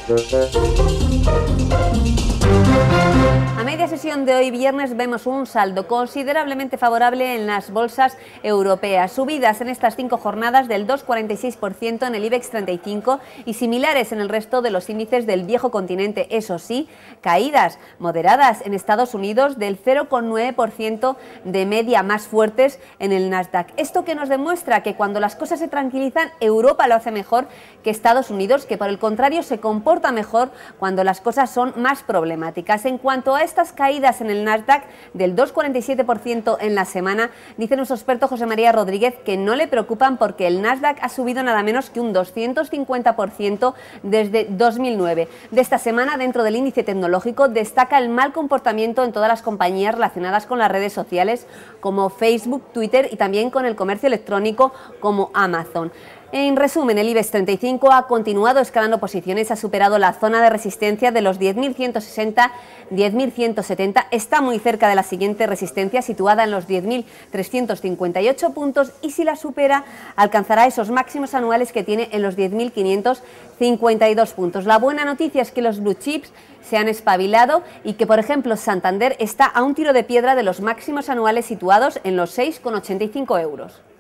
A media sesión de hoy viernes vemos un saldo considerablemente favorable en las bolsas europeas. Subidas en estas 5 jornadas del 2,46% en el IBEX 35 y similares en el resto de los índices del viejo continente. Eso sí, caídas moderadas en Estados Unidos del 0,9% de media, más fuertes en el Nasdaq. Esto que nos demuestra que cuando las cosas se tranquilizan, Europa lo hace mejor que Estados Unidos, que por el contrario se comporta mejor cuando las cosas son más problemáticas. En cuanto a estas caídas en el Nasdaq del 2,47% en la semana, dice nuestro experto José María Rodríguez que no le preocupan porque el Nasdaq ha subido nada menos que un 250% desde 2009. De esta semana, dentro del índice tecnológico, destaca el mal comportamiento en todas las compañías relacionadas con las redes sociales como Facebook, Twitter y también con el comercio electrónico como Amazon. En resumen, el IBEX 35 ha continuado escalando posiciones, ha superado la zona de resistencia de los 10.160, 10.170, está muy cerca de la siguiente resistencia situada en los 10.358 puntos y si la supera alcanzará esos máximos anuales que tiene en los 10.552 puntos. La buena noticia es que los blue chips se han espabilado y que, por ejemplo, Santander está a un tiro de piedra de los máximos anuales situados en los 6,85 euros.